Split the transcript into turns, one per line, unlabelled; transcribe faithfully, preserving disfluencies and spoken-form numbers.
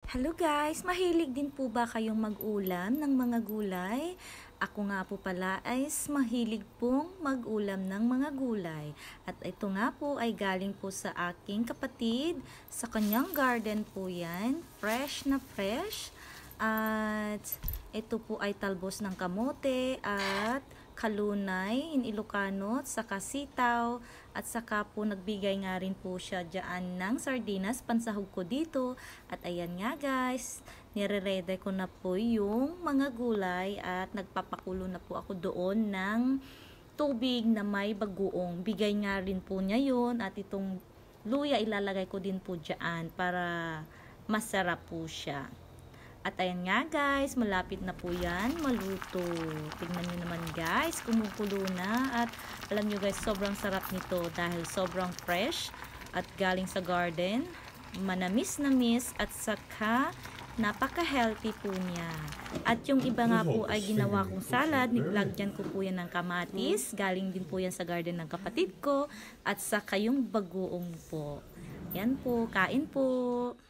Hello guys! Mahilig din po ba kayong mag-ulam ng mga gulay? Ako nga po pala ay mahilig pong mag-ulam ng mga gulay. At ito nga po ay galing po sa aking kapatid. Sa kanyang garden po yan. Fresh na fresh. At ito po ay talbos ng kamote at kalunay in Ilocano, saka sitaw, at saka po nagbigay nga rin po siya dyan ng sardinas, pansahog ko dito. At ayan nga guys, nire-ready ko na po yung mga gulay at nagpapakulo na po ako doon ng tubig na may bagoong. Bigay nga rin po niya yun, at itong luya ilalagay ko din po dyan para masarap po siya. At ayan nga guys, malapit na po yan maluto. Tignan nyo naman guys, kumukulo na. At alam nyo guys, sobrang sarap nito dahil sobrang fresh at galing sa garden. Manamis-namis at saka napaka-healthy po niya. At yung iba nga po ay ginawa kong salad. Niglagyan ko po yan ng kamatis. Galing din po yan sa garden ng kapatid ko. At saka yung bagoong po. Yan po, kain po.